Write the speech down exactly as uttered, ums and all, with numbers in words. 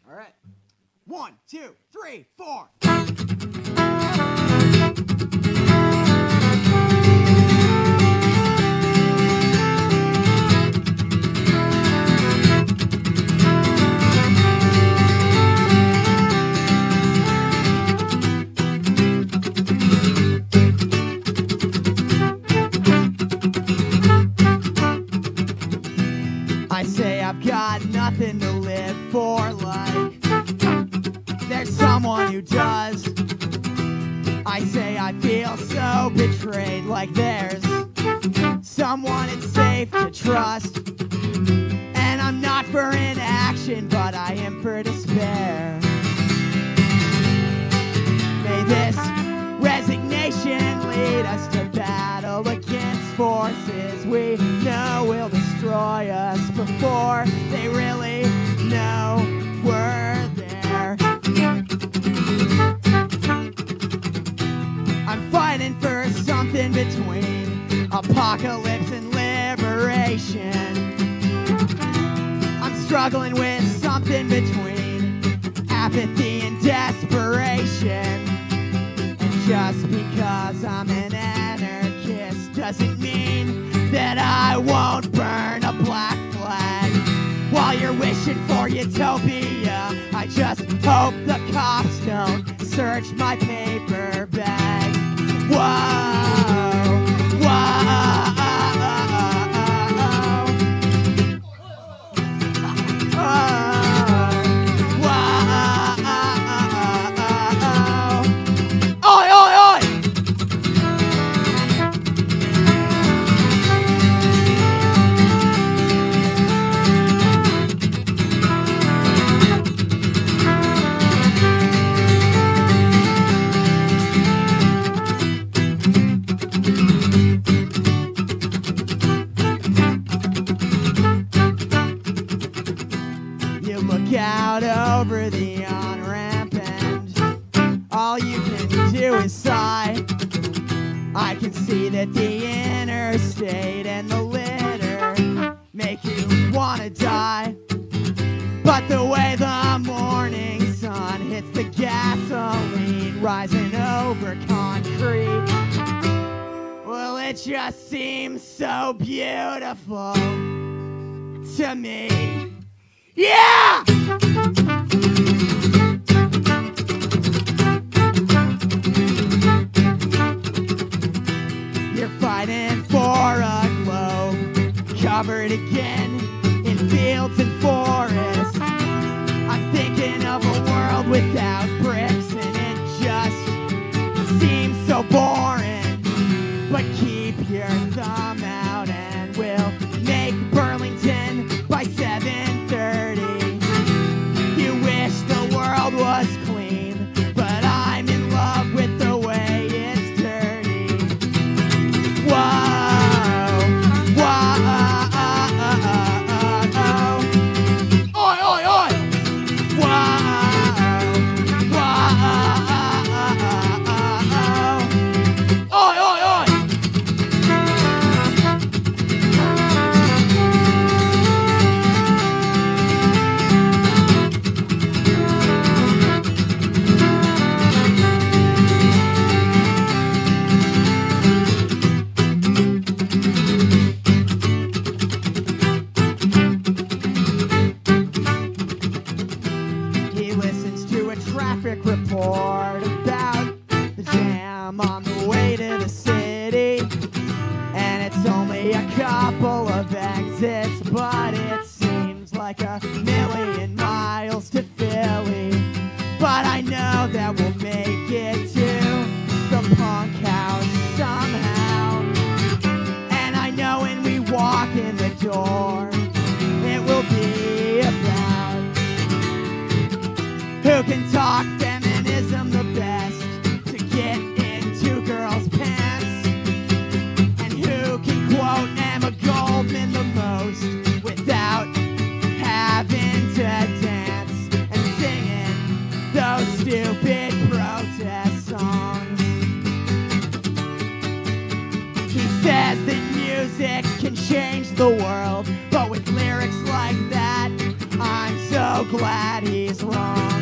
All right. One, two, three, four. I say I've got nothing to live for, like there's someone who does. I say I feel so betrayed, like there's someone it's safe to trust. And I'm not for inaction, but I am for despair. May this resignation lead us to battle against forces we know will destroy us before they really know we're there. I'm fighting for something between apocalypse and liberation. I'm struggling with something between apathy and desperation. And just because I'm an anarchist doesn't mean that I won't burn a black flag. While you're wishing for utopia, I just hope the cops don't search my paper bag. Whoa, whoa, oi, oi, oi! You look out over the on-ramp and all you can do is sigh. I can see that the interstate and the litter make you wanna die. But the way the morning sun hits the gasoline rising over concrete, well, it just seems so beautiful to me. Yeah! You're fighting for a globe covered again in fields and forests. I'm thinking of a world without bricks, and it just seems so boring. But keep your thumb out and we'll make Burlington by seven thirty. You wish the world was clean, but I'm in love with the way it's dirty. Whoa, whoa, oi, oi, oi! Whoa, whoa, oi, oi, oi! He listens to a traffic report about the jam on the way to the city, and it's only a couple of exits, but it seems like a million miles to Philly. But I know that we'll make it to the punk house somehow, and I know when we walk in the door it will be about who can talk feminism the best to get into girls' pants, and who can quote Emma Goldman the most without having to dance and singing those stupid protest songs. He says that music can change the world, but with lyrics like that, I'm so glad he's wrong.